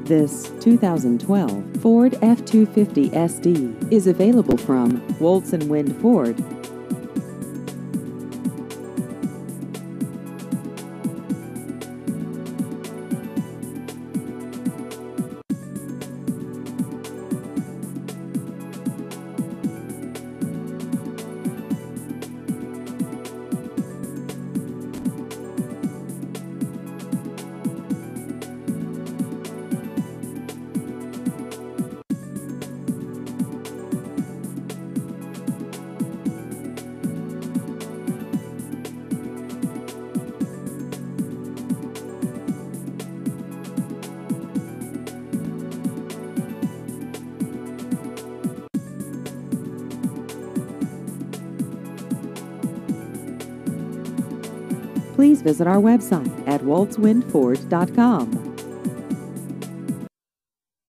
This 2012 Ford F-250 SD is available from Woltz & Wind Ford. Please visit our website at woltzwindford.com.